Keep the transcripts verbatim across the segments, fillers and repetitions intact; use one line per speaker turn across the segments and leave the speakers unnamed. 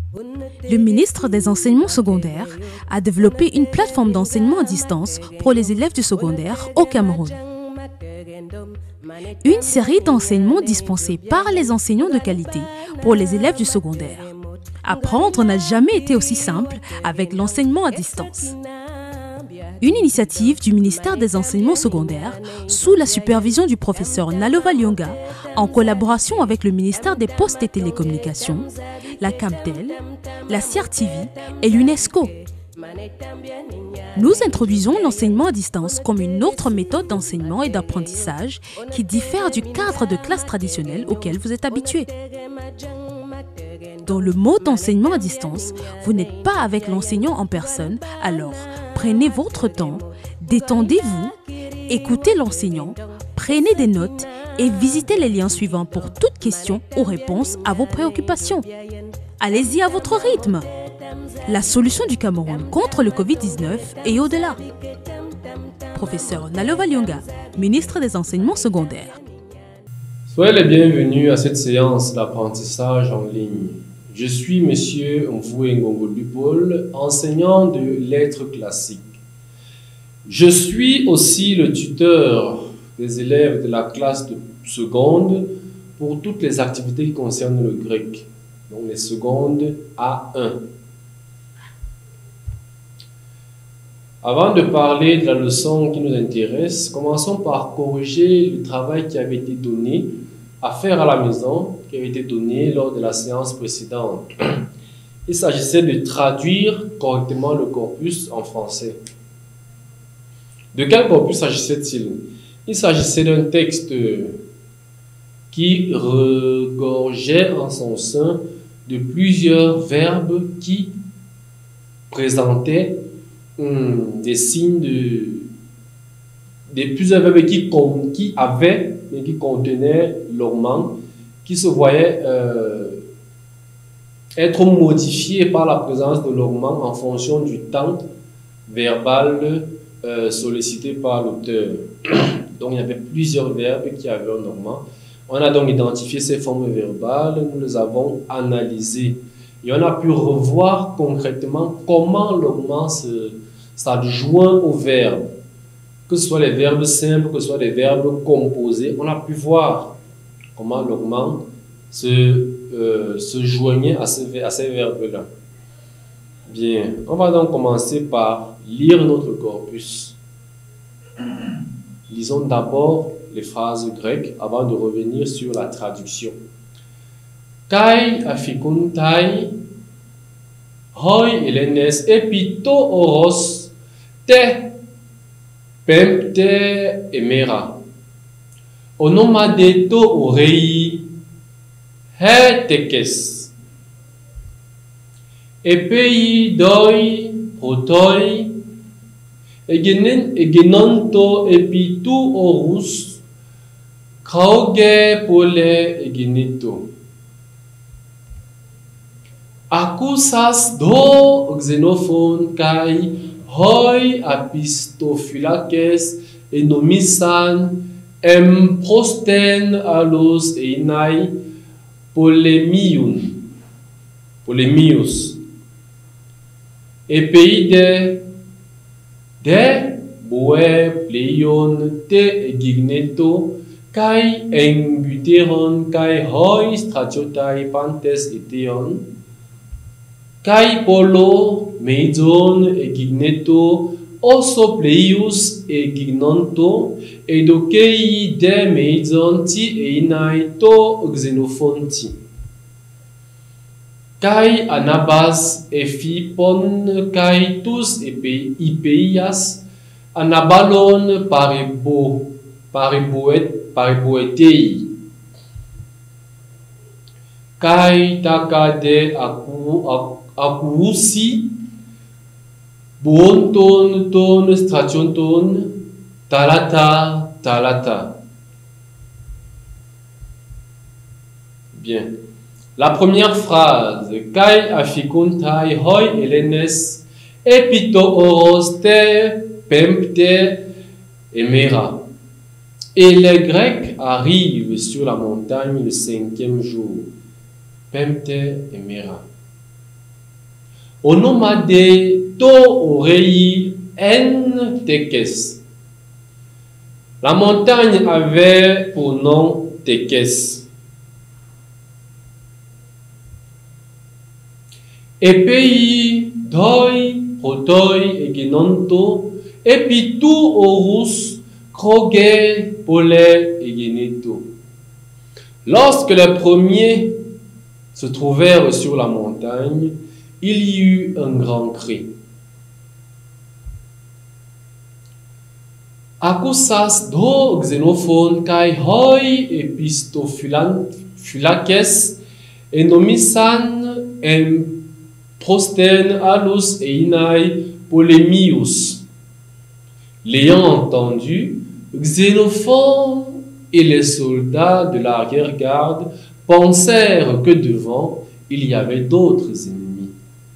Le ministre des Enseignements secondaires a développé une plateforme d'enseignement à distance pour les élèves du secondaire au Cameroun. Une série d'enseignements dispensés par les enseignants de qualité pour les élèves du secondaire. Apprendre n'a jamais été aussi simple avec l'enseignement à distance. Une initiative du ministère des Enseignements secondaires sous la supervision du professeur Nalova Lyonga en collaboration avec le ministère des Postes et Télécommunications, la Camtel, la C R T V et l'UNESCO. Nous introduisons l'enseignement à distance comme une autre méthode d'enseignement et d'apprentissage qui diffère du cadre de classe traditionnel auquel vous êtes habitué. Dans le mode d'enseignement à distance, vous n'êtes pas avec l'enseignant en personne, alors prenez votre temps, détendez-vous, écoutez l'enseignant, prenez des notes et visitez les liens suivants pour toute question ou réponse à vos préoccupations. Allez-y à votre rythme. La solution du Cameroun contre le Covid dix-neuf et au-delà. Professeur Nalova Lyonga, ministre des Enseignements secondaires.
Soyez les bienvenus à cette séance d'apprentissage en ligne. Je suis Monsieur Mvoué Ngongolbi Paul, enseignant de lettres classiques. Je suis aussi le tuteur des élèves de la classe de seconde pour toutes les activités qui concernent le grec, donc les secondes A un. Avant de parler de la leçon qui nous intéresse, commençons par corriger le travail qui avait été donné à faire à la maison, qui avait été donné lors de la séance précédente. Il s'agissait de traduire correctement le corpus en français. De quel corpus s'agissait-il? Il s'agissait d'un texte qui regorgeait en son sein de plusieurs verbes qui présentaient hum, des signes de... des plusieurs verbes qui, qui avaient, mais qui contenaient l'augment, qui se voyaient euh, être modifiés par la présence de l'augment en fonction du temps verbal euh, sollicité par l'auteur. Donc il y avait plusieurs verbes qui avaient un augment. On a donc identifié ces formes verbales, nous les avons analysées et on a pu revoir concrètement comment l'augment s'adjoint aux verbes. Que ce soit les verbes simples, que ce soit les verbes composés, on a pu voir comment l'augment se, euh, se joignait à, ce, à ces verbes-là. Bien, on va donc commencer par lire notre corpus. Lisons d'abord les phrases grecques avant de revenir sur la traduction. Kai afikuntai hoi elenes epito oros te pempte emera. Onomadeto orei he tekes. Epei doi protoi egenonto epitu orus kauge pole egenito. Akusas do xenophon kai hoi apistophylakes enomisan em prosten alos einai polemiun polemius epeide de boe pleion te egigneto kai embuteron kai hoi stratiotai pantes eteon kai polo meizon egigneto oso pleius egignonto edokei de meizon ti einai to xenophonti kai anabas ephipon kai tous epe ipeias anabalon parebo pareboet pareboetei kai takade aku akuusi bonton ton strationton talata talata. Bien. La première phrase, kai afikuntai hoi elenes epito oros te pempte emera. Et les Grecs arrivent sur la montagne le cinquième jour. Pempte emera. Onomade to orei en tekes. La montagne avait pour nom Tekes. Et pays doi, protoi et genonto, et puis tout orus, kroge, polé et geneto. Lorsque les premiers se trouvèrent sur la montagne, il y eut un grand cri. Akusas do Xenophon kai hoi epistophylakes enomisan en prosten alus einai polemius. L'ayant entendu, Xénophon et les soldats de l'arrière-garde pensèrent que devant, il y avait d'autres ennemis.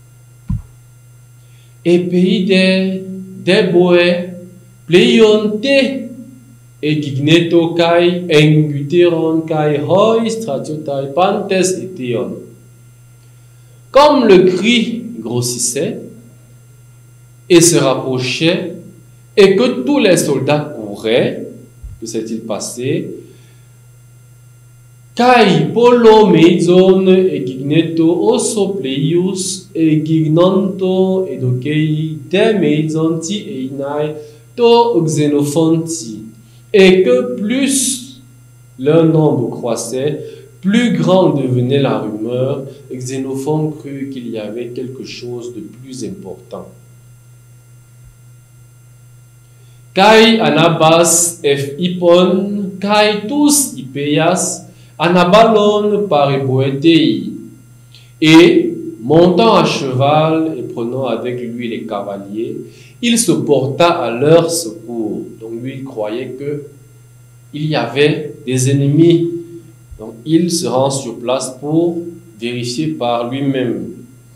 Et pays des déboé, pleionte, et gigneto kai enguteron kai hoi stratiotai pantes eteon. Comme le cri grossissait et se rapprochait, et que tous les soldats couraient, que s'est-il passé? Kai polo meizon et gigneto oso pleius et gignonto et dokei de meizonti et inai to Xénophonti, et que plus leur nombre croissait, plus grande devenait la rumeur. Xénophon crut qu'il y avait quelque chose de plus important. Kai anabas ef ipon, kai tous ipeias, anabalon pareboetei. Et, montant à cheval et prenant avec lui les cavaliers, il se porta à leur secours. Donc lui, il croyait que il y avait des ennemis. Donc il se rend sur place pour vérifier par lui-même.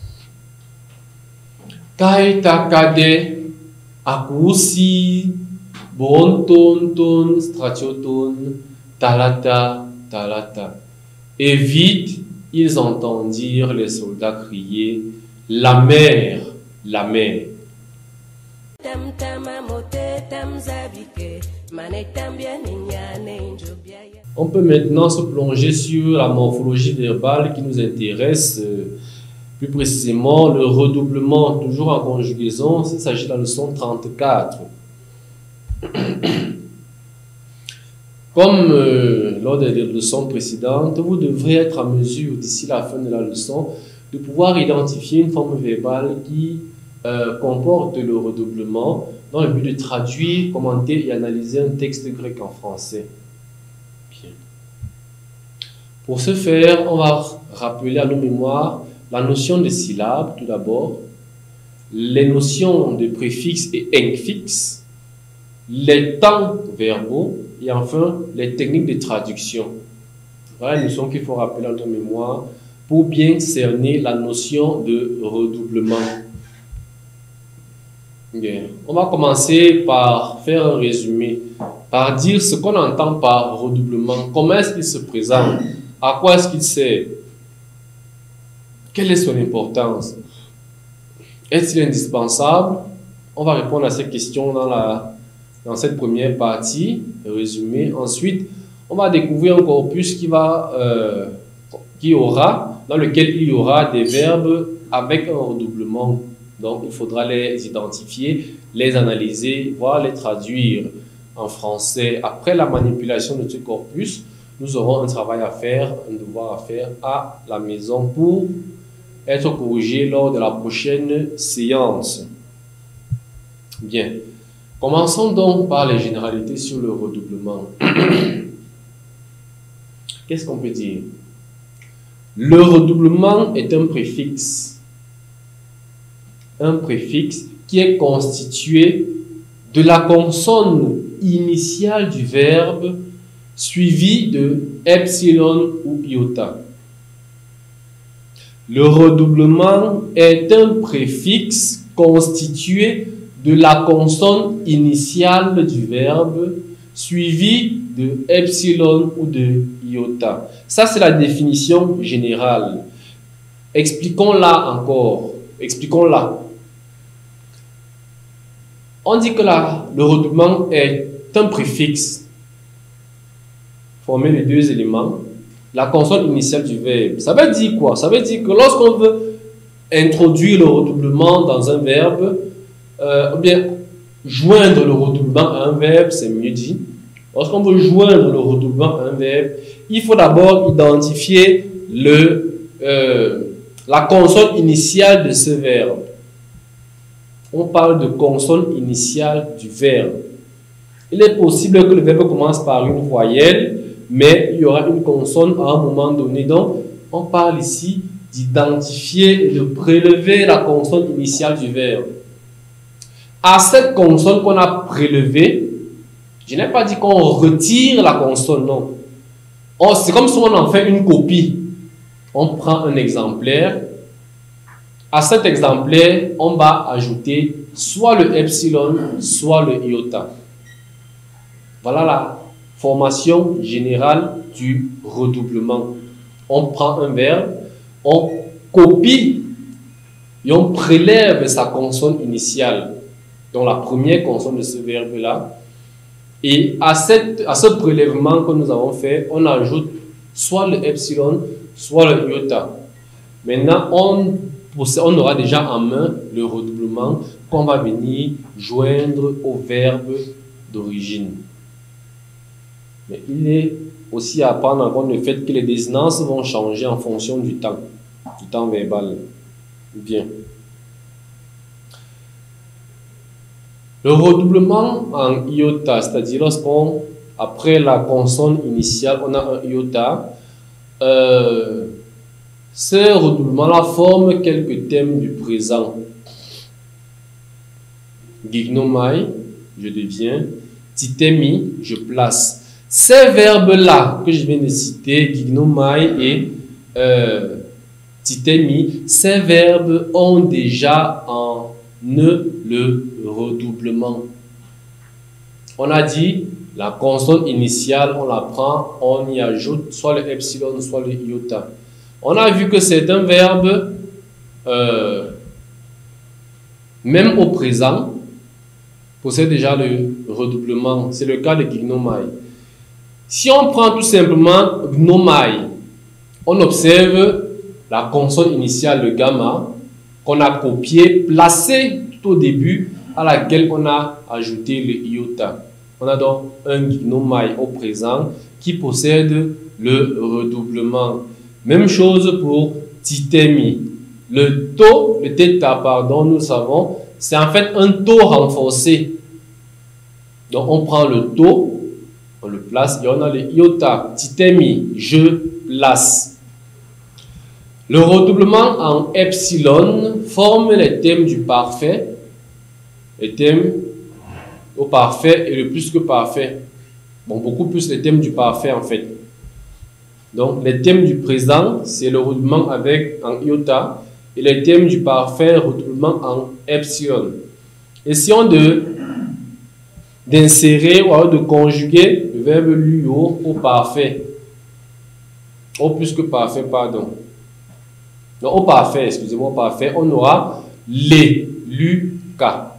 Kai takade akusi bontonton stratioton talata talata. Et vite ils entendirent les soldats crier la mer, la mer. On peut maintenant se plonger sur la morphologie verbale qui nous intéresse, euh, plus précisément le redoublement, toujours en conjugaison. Il s'agit de la leçon trente-quatre. Comme euh, lors des leçons précédentes, vous devrez être en mesure, d'ici la fin de la leçon, de pouvoir identifier une forme verbale qui euh, comporte le redoublement dans le but de traduire, commenter et analyser un texte grec en français. Bien. Pour ce faire, on va rappeler à nos mémoires la notion de syllabes, tout d'abord, les notions de préfixes et infixes, les temps verbaux et enfin les techniques de traduction. Voilà les notions qu'il faut rappeler à nos mémoires pour bien cerner la notion de redoublement. Bien. On va commencer par faire un résumé, par dire ce qu'on entend par redoublement, comment est-ce qu'il se présente, à quoi est-ce qu'il sert, quelle est son importance, est-il indispensable? On va répondre à ces questions dans, la, dans cette première partie, résumé. Ensuite, on va découvrir un corpus qui, va, euh, qui aura, dans lequel il y aura des verbes avec un redoublement. Donc, il faudra les identifier, les analyser, voire les traduire en français. Après la manipulation de ce corpus, nous aurons un travail à faire, un devoir à faire à la maison pour être corrigé lors de la prochaine séance. Bien. Commençons donc par les généralités sur le redoublement. Qu'est-ce qu'on peut dire? Le redoublement est un préfixe. Un préfixe qui est constitué de la consonne initiale du verbe suivi de epsilon ou iota. Le redoublement est un préfixe constitué de la consonne initiale du verbe suivi de epsilon ou de iota. Ça, c'est la définition générale. Expliquons-la encore. Expliquons-la. On dit que la, le redoublement est un préfixe formé de deux éléments. La consonne initiale du verbe. Ça veut dire quoi? Ça veut dire que lorsqu'on veut introduire le redoublement dans un verbe, euh, ou bien joindre le redoublement à un verbe, c'est mieux dit. Lorsqu'on veut joindre le redoublement à un verbe, il faut d'abord identifier le, euh, la consonne initiale de ce verbe. On parle de consonne initiale du verbe. Il est possible que le verbe commence par une voyelle, mais il y aura une consonne à un moment donné. Donc, on parle ici d'identifier et de prélever la consonne initiale du verbe. À cette consonne qu'on a prélevée, je n'ai pas dit qu'on retire la consonne, non. C'est comme si on en fait une copie. On prend un exemplaire. À cet exemplaire, on va ajouter soit le epsilon, soit le iota. Voilà la formation générale du redoublement. On prend un verbe, on copie et on prélève sa consonne initiale, donc la première consonne de ce verbe-là. Et à, cette, à ce prélèvement que nous avons fait, on ajoute soit le epsilon, soit le iota. Maintenant, on, on aura déjà en main le redoublement qu'on va venir joindre au verbe d'origine. Mais il est aussi à prendre en compte le fait que les désinences vont changer en fonction du temps, du temps verbal. Bien. Le redoublement en iota, c'est-à-dire lorsqu'on, après la consonne initiale, on a un iota, euh, ce redoublement-là forme quelques thèmes du présent. Gignomai, je deviens. Titemi, je place. Ces verbes-là que je viens de citer, gignomai et euh, titemi, ces verbes ont déjà en eux le redoublement. On a dit la consonne initiale, on la prend, on y ajoute soit le epsilon, soit le iota. On a vu que c'est un verbe, euh, même au présent, possède déjà le redoublement. C'est le cas de gignomai. Si on prend tout simplement gnomai, on observe la consonne initiale, le gamma, qu'on a copié, placé tout au début, à laquelle on a ajouté le iota. On a donc un gignomai au présent qui possède le redoublement. Même chose pour titemi. Le to, le theta, pardon, nous savons, c'est en fait un to renforcé. Donc on prend le to, on le place et on a le iota. Titemi, je place. Le redoublement en epsilon forme les thèmes du parfait. Les thèmes au parfait et le plus que parfait. Bon, beaucoup plus les thèmes du parfait en fait. Donc, les thèmes du présent, c'est le redoublement avec en iota. Et les thèmes du parfait, redoublement en epsilon. Essayons de d'insérer ou alors de conjuguer le verbe luo au parfait. Au plus que parfait, pardon. Non, au parfait, excusez-moi, au parfait, on aura les, lu, ka.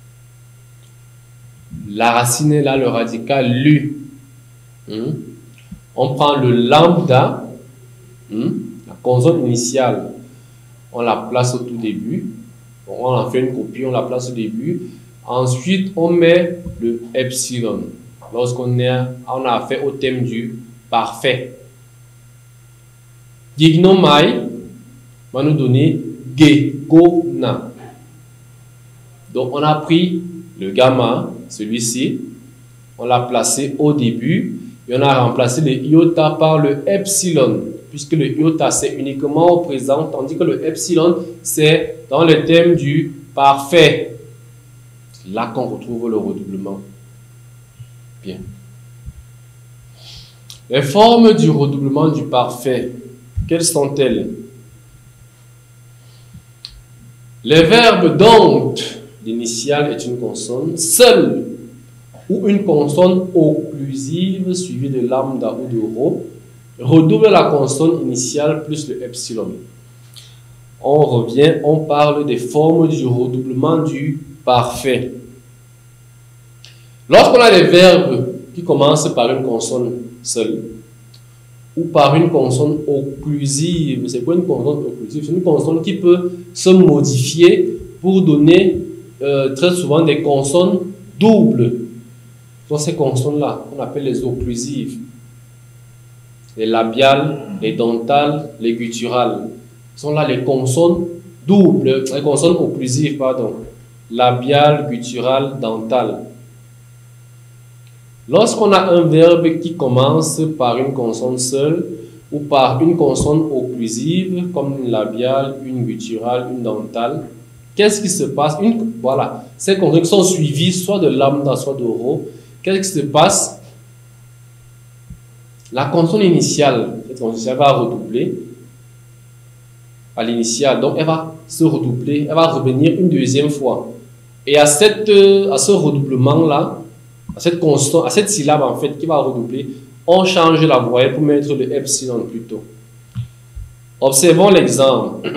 La racine est là, le radical lu. Hmm. On prend le lambda, hmm, la consonne initiale, on la place au tout début. Bon, on en fait une copie, on la place au début. Ensuite, on met le epsilon. Lorsqu'on on a fait au thème du parfait. Gignomai va nous donner gegona. Donc, on a pris le gamma, celui-ci, on l'a placé au début et on a remplacé le iota par le epsilon, puisque le iota c'est uniquement au présent, tandis que le epsilon c'est dans le thème du parfait. C'est là qu'on retrouve le redoublement. Bien. Les formes du redoublement du parfait, quelles sont-elles? Les verbes dont l'initiale est une consonne, seule ou une consonne occlusive suivie de lambda ou de rho redouble la consonne initiale plus le epsilon. on revient, on parle des formes du redoublement du parfait. Lorsqu'on a des verbes qui commencent par une consonne seule ou par une consonne occlusive, c'est quoi une consonne occlusive? C'est une consonne qui peut se modifier pour donner euh, très souvent des consonnes doubles. Dans ces consonnes-là, on appelle les occlusives. Les labiales, les dentales, les gutturales. Ce sont là les consonnes doubles, les consonnes occlusives, pardon. Labiale, gutturale, dentale. Lorsqu'on a un verbe qui commence par une consonne seule ou par une consonne occlusive, comme une labiale, une gutturale, une dentale, qu'est-ce qui se passe? Une, voilà, ces consonnes sont suivies soit de lambda, soit de rho. Qu'est-ce qui se passe? La consonne initiale, cette consonne initiale va redoubler à l'initiale, donc elle va se redoubler, elle va revenir une deuxième fois. Et à, cette, à ce redoublement-là, à cette consonne, à cette syllabe en fait qui va redoubler, on change la voyelle pour mettre le epsilon plutôt. Observons l'exemple.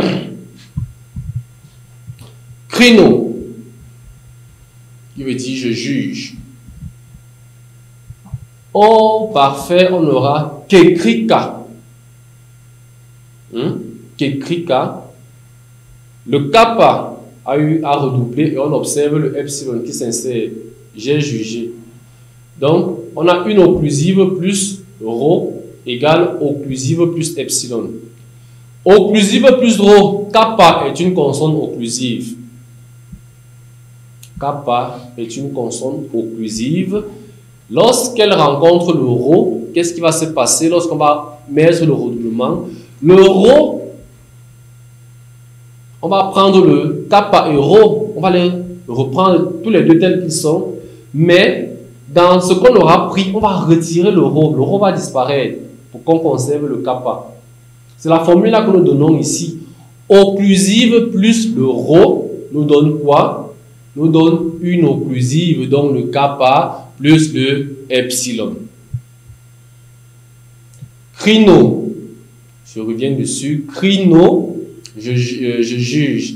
Crino, qui veut dire je juge. Au parfait, on aura kekrika. Hmm? Kekrika. Le kappa a eu à redoubler et on observe le epsilon qui s'insère. J'ai jugé. Donc, on a une occlusive plus rho égale occlusive plus epsilon. Occlusive plus rho, kappa est une consonne occlusive. Kappa est une consonne occlusive. Lorsqu'elle rencontre le rho, qu'est-ce qui va se passer lorsqu'on va mettre le redoublement? Le rho, on va prendre le kappa et rho, on va les reprendre tous les deux tels qu'ils sont, mais dans ce qu'on aura pris, on va retirer le rho. Le rho va disparaître pour qu'on conserve le kappa. C'est la formule là que nous donnons ici. Occlusive plus le rho nous donne quoi? Nous donne une occlusive, donc le kappa plus le epsilon. Crino, je reviens dessus. Crino, je, je, je juge.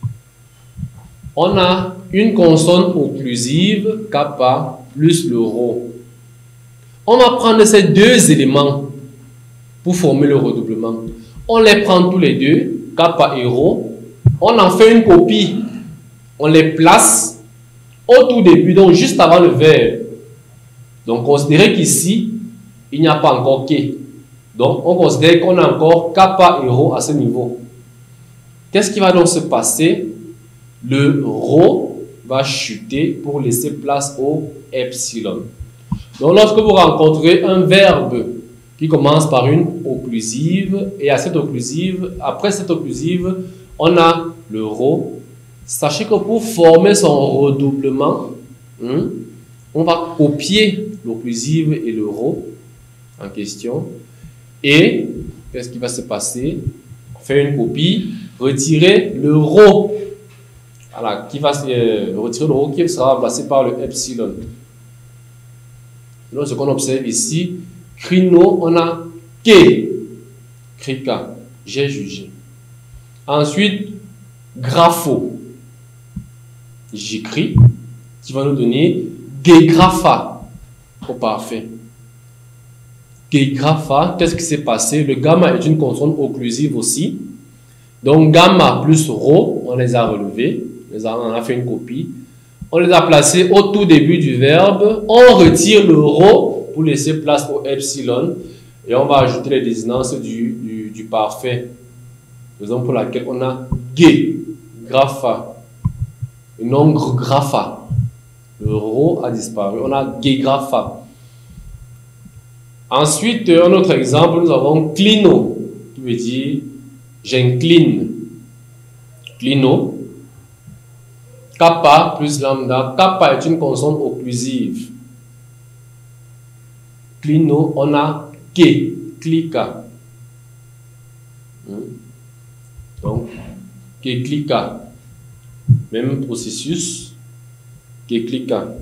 On a une consonne occlusive, kappa, plus le rho. On va prendre ces deux éléments pour former le redoublement. On les prend tous les deux, kappa et rho. On en fait une copie. On les place au tout début, donc juste avant le verbe. Donc, considérez qu'ici, il n'y a pas encore K. Donc, on considère qu'on a encore kappa et rho à ce niveau. Qu'est-ce qui va donc se passer? Le rho va chuter pour laisser place au epsilon. Donc, lorsque vous rencontrez un verbe qui commence par une occlusive, et à cette occlusive, après cette occlusive, on a le rho. Sachez que pour former son redoublement, hein, on va copier l'occlusive et le rho en question. Et qu'est-ce qui va se passer? On fait une copie, retirer le rho. Voilà, qui va euh, retirer le rho qui sera remplacé par le epsilon. Donc, ce qu'on observe ici, crino, on a ke, krika, j'ai jugé. Ensuite, grapho, j'écris, qui va nous donner gegrapha au parfait. Gegrapha, qu'est-ce qui s'est passé? Le gamma est une consonne occlusive aussi. Donc, gamma plus rho, on les a relevés, on en a fait une copie. On les a placés au tout début du verbe. On retire le rho pour laisser place au epsilon. Et on va ajouter les désinences du, du, du parfait. Raison pour laquelle on a ge, grapha, et non grapha. Le rho a disparu. On a gegrapha. Ensuite, un autre exemple, nous avons clino, qui veut dire j'incline. Clino. Kappa plus lambda. Kappa est une consonne occlusive. Clino, on a ke, clica. Donc, ke clica. Même processus. Ke clica.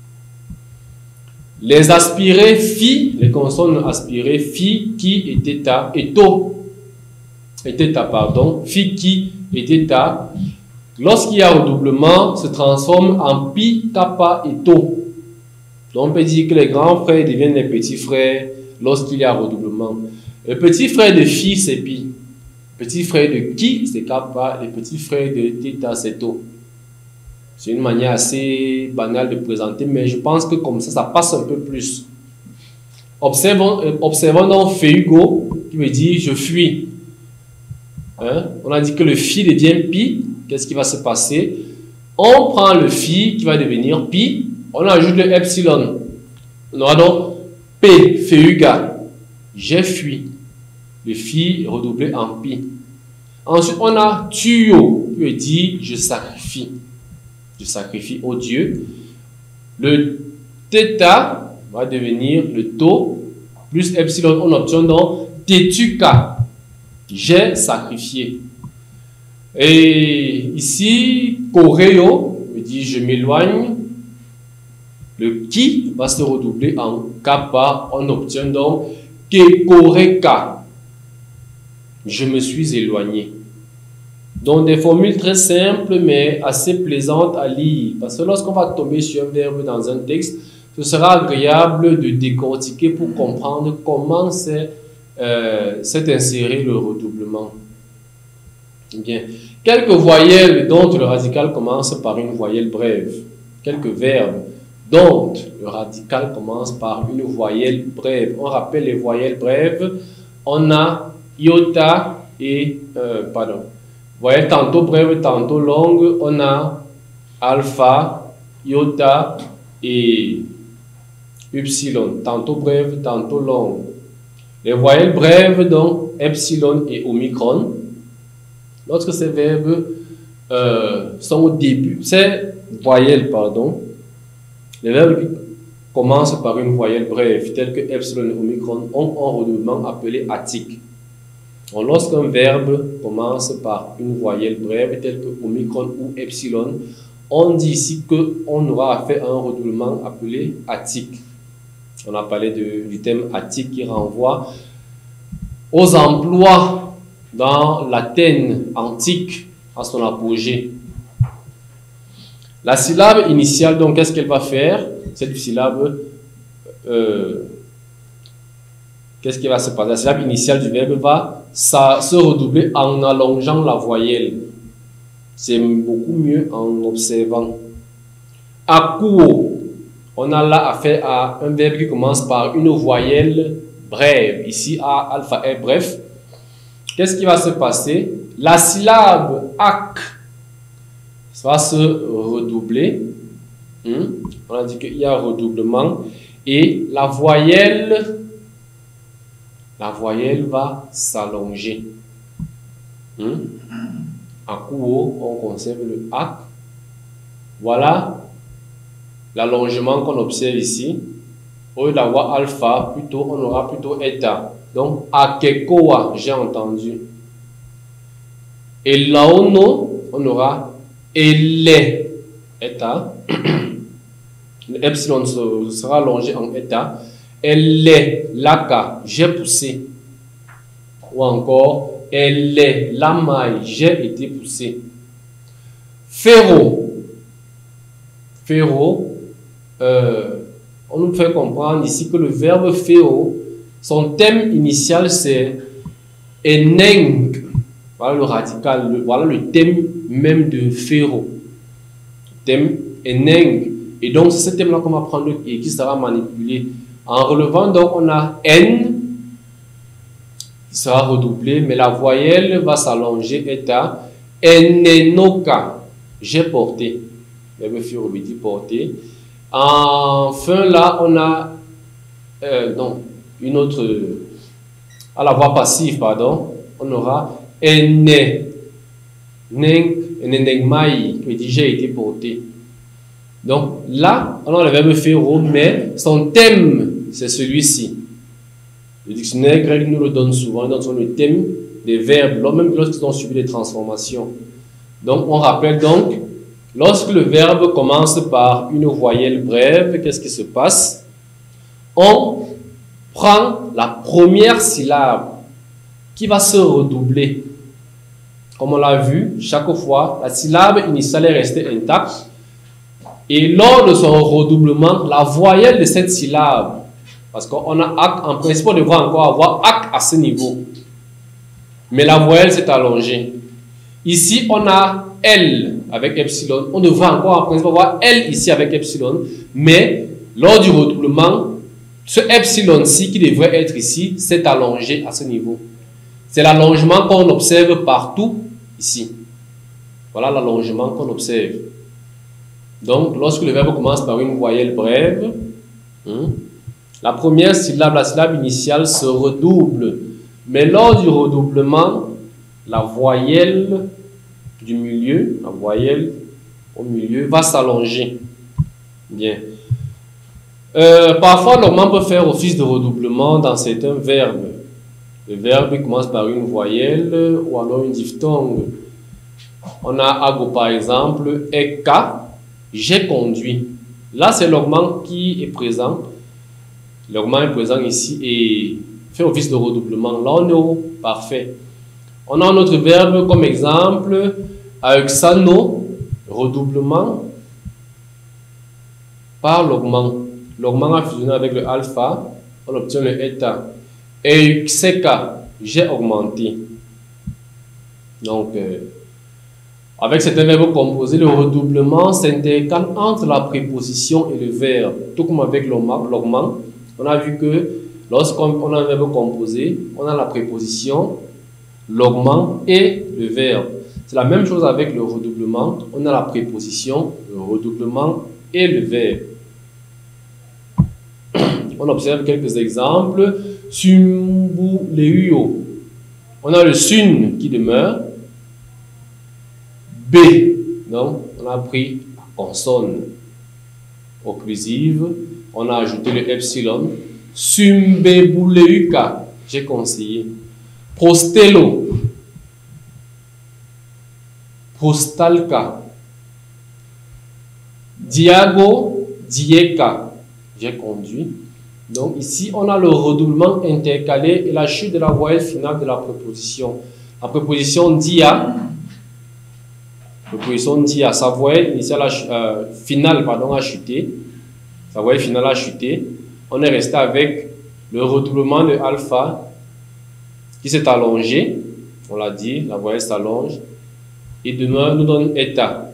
Les aspirés fi, les consonnes aspirées fi, qui et theta et to. eteta, pardon, fiki, eteta, lorsqu'il y a redoublement, se transforme en pi, kappa et to. Donc on peut dire que les grands frères deviennent les petits frères lorsqu'il y a redoublement. Le petit frère de fi, c'est pi. Le petit frère de ki, c'est kappa. Le petit frère de theta, c'est to. C'est une manière assez banale de présenter, mais je pense que comme ça, ça passe un peu plus. Observons, euh, observons donc feugo, qui veut dire je fuis. Hein? On a dit que le fi devient pi. Qu'est-ce qui va se passer? On prend le fi qui va devenir pi. On ajoute le epsilon. On aura donc P, feuga. J'ai fui. Le fi redoublé en pi. Ensuite, on a tuyo, qui veut dire je sacrifie. Je sacrifie au Dieu. Le theta va devenir le to, plus epsilon, on obtient donc tetuka. J'ai sacrifié. Et ici, koreo, veut dire je m'éloigne. Le ki va se redoubler en kappa. On obtient donc kekoreka. Je me suis éloigné. Donc des formules très simples mais assez plaisantes à lire. Parce que lorsqu'on va tomber sur un verbe dans un texte, ce sera agréable de décortiquer pour comprendre comment c'est euh, inséré le redoublement. Bien. Quelques voyelles dont le radical commence par une voyelle brève. Quelques verbes dont le radical commence par une voyelle brève. On rappelle les voyelles brèves. On a iota et... Euh, pardon. Voyelles tantôt brèves, tantôt longues. On a alpha, iota et upsilon. Tantôt brèves, tantôt longues. Les voyelles brèves, donc epsilon et omicron. Lorsque ces verbes euh, sont au début, ces voyelles, pardon, les verbes qui commencent par une voyelle brève, telles que epsilon et omicron, ont un redoublement appelé attique. Lorsqu'un verbe commence par une voyelle brève, telle que omicron ou epsilon, on dit ici qu'on aura affaire à un redoublement appelé attique. On a parlé de, du thème attique qui renvoie aux emplois dans l'Athènes antique à son apogée. La syllabe initiale, donc, qu'est-ce qu'elle va faire? Cette syllabe, euh, qu'est-ce qui va se passer? La syllabe initiale du verbe va ça, se redoubler en allongeant la voyelle. C'est beaucoup mieux en observant. Akuo, on a là affaire à un verbe qui commence par une voyelle brève. Ici, A, alpha est bref. Qu'est-ce qui va se passer? La syllabe ak va se redoubler. Hmm? On a dit qu'il y a redoublement. Et la voyelle, la voyelle va s'allonger. Hmm? Akuo, on conserve le ak. Voilà l'allongement qu'on observe ici. Au lieu d'avoir alpha, plutôt, on aura plutôt eta. Donc, akekoa, j'ai entendu. Et laono, on aura ele, eta. Le epsilon sera allongé en eta. Elle, laka, j'ai poussé. Ou encore, elle, la maille, j'ai été poussé. Féro. Féro, euh, on nous fait comprendre ici que le verbe féro, son thème initial c'est eneng. Voilà le radical, le, voilà le thème même de féro. Thème eneng. Et donc c'est ce thème-là qu'on va prendre et qui sera manipulé. En relevant, donc on a n qui sera redoublé, mais la voyelle va s'allonger et à enenoka. J'ai porté. Verbe féro veut dire porter. Enfin là, on a euh, non, une autre, à la voix passive, pardon, on aura ene, neng, enenegmai, qui veut dire j'ai été porté. Donc là, on a le verbe féro, mais son thème, c'est celui-ci. Le dictionnaire grec nous le donne souvent, il donne le thème des verbes, même lorsqu'ils ont subi des transformations. Donc on rappelle donc, lorsque le verbe commence par une voyelle brève, qu'est-ce qui se passe? On prend la première syllabe qui va se redoubler. comme on l'a vu, chaque fois, la syllabe initiale est restée intacte. Et lors de son redoublement, la voyelle de cette syllabe, parce qu'on a ac, en principe, on devrait encore avoir ac à ce niveau. Mais la voyelle s'est allongée. Ici, on a L avec epsilon. On devrait encore en principe avoir L ici avec epsilon. Mais lors du redoublement, ce epsilon-ci qui devrait être ici s'est allongé à ce niveau. C'est l'allongement qu'on observe partout ici. Voilà l'allongement qu'on observe. Donc, lorsque le verbe commence par une voyelle brève, hein, la première syllabe, la syllabe initiale, se redouble. Mais lors du redoublement, la voyelle du milieu, la voyelle au milieu, va s'allonger. Bien. Euh, parfois, l'augment peut faire office de redoublement dans certains verbes. Le verbe commence par une voyelle ou alors une diphtongue. On a ago par exemple, eka, j'ai conduit. Là, c'est l'augment qui est présent. L'augment est présent ici et fait office de redoublement. Là, on est au parfait. On a un autre verbe comme exemple, auxano, redoublement par l'augment. L'augment a fusionné avec le alpha, on obtient le eta. Euxeka, j'ai augmenté. Donc, euh, avec certains verbes composés, le redoublement s'intercale entre la préposition et le verbe. Tout comme avec l'augment, on a vu que lorsqu'on a un verbe composé, on a la préposition, l'augment et le verbe. C'est la même chose avec le redoublement. On a la préposition, le redoublement et le verbe. On observe quelques exemples. Sumbu leuyo. On a le sun qui demeure. B. Donc, on a pris la consonne occlusive. On a ajouté le epsilon. Sumbebuleuka. J'ai conseillé. Prostello. Prostalka. Diago. Dieka. J'ai conduit. Donc ici, on a le redoublement intercalé et la chute de la voyelle finale de la préposition. La préposition dia, préposition dia, sa voyelle initiale a, euh, finale pardon, a chuté. Sa voyelle finale a chuté. On est resté avec le redoublement de alpha qui s'est allongé. On l'a dit, la voyelle s'allonge. Et demain, nous donne eta.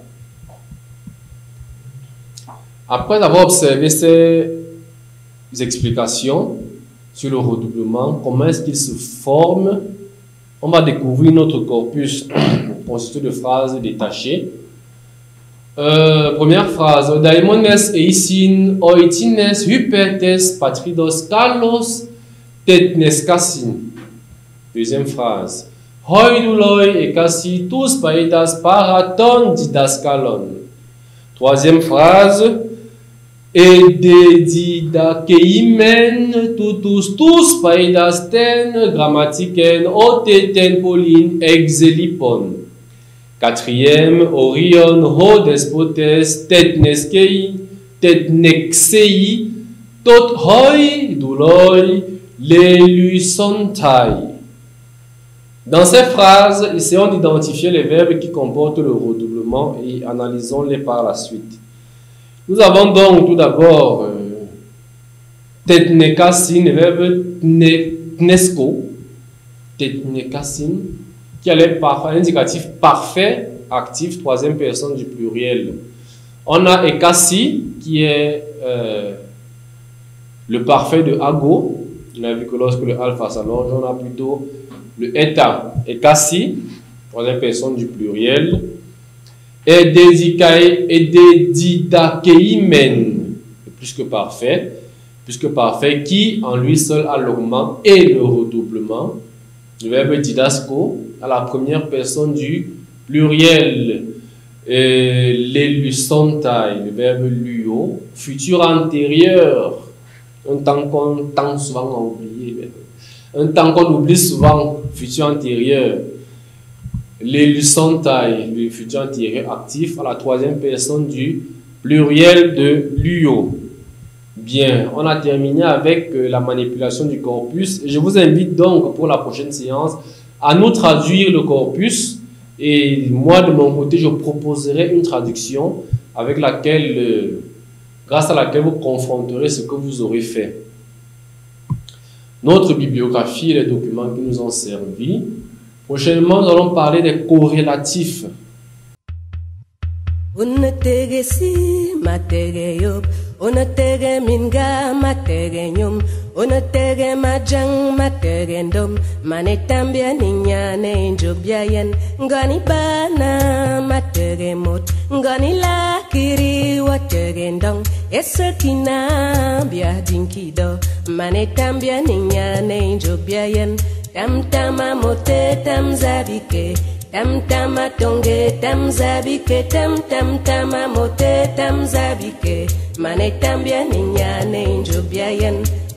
Après avoir observé ces explications sur le redoublement, comment est-ce qu'il se forme, on va découvrir notre corpus constitué de phrases détachées. Euh, première phrase, Daimones eisin oitines hypertes patridos kalos tetneskasin. Deuxième phrase, Hoiduloi ekasi tous paedas paraton didaskalon. Troisième phrase, et de didakeimen tutus tous paedas ten grammatiken oteten polin exelipon. Quatrième, Orion ho despotes tetneskei tetnexei tot hoi duloi lelusontai. Dans ces phrases, essayons d'identifier les verbes qui comportent le redoublement et analysons-les par la suite. Nous avons donc tout d'abord euh, tetnekasin, le verbe tnesco, tetnekasin, qui a un indicatif parfait, actif, troisième personne du pluriel. On a ekasi, qui est euh, le parfait de ago. On a vu que lorsque le alpha s'allonge, on a plutôt le eta, ekasi, troisième personne du pluriel. Et dedidakeimen, plus que parfait, plus que parfait, qui en lui seul a l'augment et le redoublement. Le verbe didasco à la première personne du pluriel. Lelusontai, le verbe luo, futur antérieur, un temps qu'on tend souvent à oublier, un temps qu'on oublie souvent, futur antérieur. Lelusontai, le futur antérieur actif à la troisième personne du pluriel de luo. Bien, on a terminé avec euh, la manipulation du corpus. Je vous invite donc pour la prochaine séance à nous traduire le corpus Et moi, de mon côté, je proposerai une traduction avec laquelle, euh, grâce à laquelle vous confronterez ce que vous aurez fait. Notre bibliographie et les documents qui nous ont servi. Prochainement, nous allons parler des corrélatifs.
Onotege minga matege nyum, onotege majang matege ndom, manetambia ninyane injobiayen, ngani bana matege mot, ngani lakiri watege ndong, esakina bia dinkido, manetambia ninyane injobiayen, tam tama mote tam zabike. Tam tama tonge tam zabike tam tam tama mote tam zabike mane tambia ninyane injobiayen